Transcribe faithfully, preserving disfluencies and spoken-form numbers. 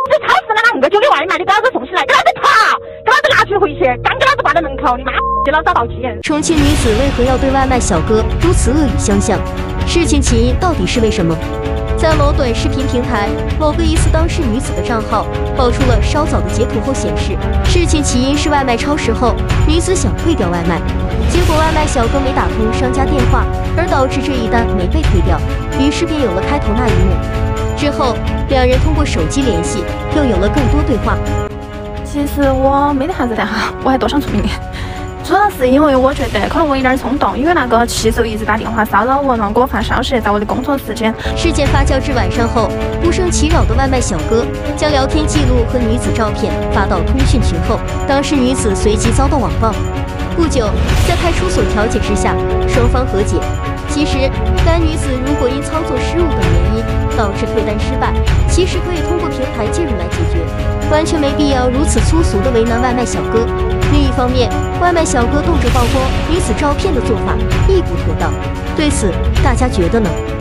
这超市那啷个就给外卖的，给老子送起来，给老子跑，给老子拿去回去，刚给老子挂在门口，你妈给老子道歉。 重庆女子为何要对外卖小哥如此恶语相向？事情起因到底是为什么？在某短视频平台，某个疑似当事女子的账号爆出了稍早的截图后显示，事情起因是外卖超时后，女子想退掉外卖，结果外卖小哥没打通商家电话，而导致这一单没被退掉，于是便有了开头那一幕。之后，两人通过手机联系，又有了更多对话。 其实我没得啥子的哈，我还多想出名的。主要是因为我觉得可能我有点冲动，因为那个骑手一直打电话骚扰我，让我发消息在我的工作时间。 事件发酵至晚上后，不胜其扰的外卖小哥将聊天记录和女子照片发到通讯群后，当事女子随即遭到网暴。不久，在派出所调解之下，双方和解。其实，该女子如果因操作失误等原因导致退单失败，其实可以通过平台介入来解决，完全没必要如此粗俗的为难外卖小哥。另一方面，外卖小哥动辄曝光女子照片的做法亦不妥当，对此大家觉得呢？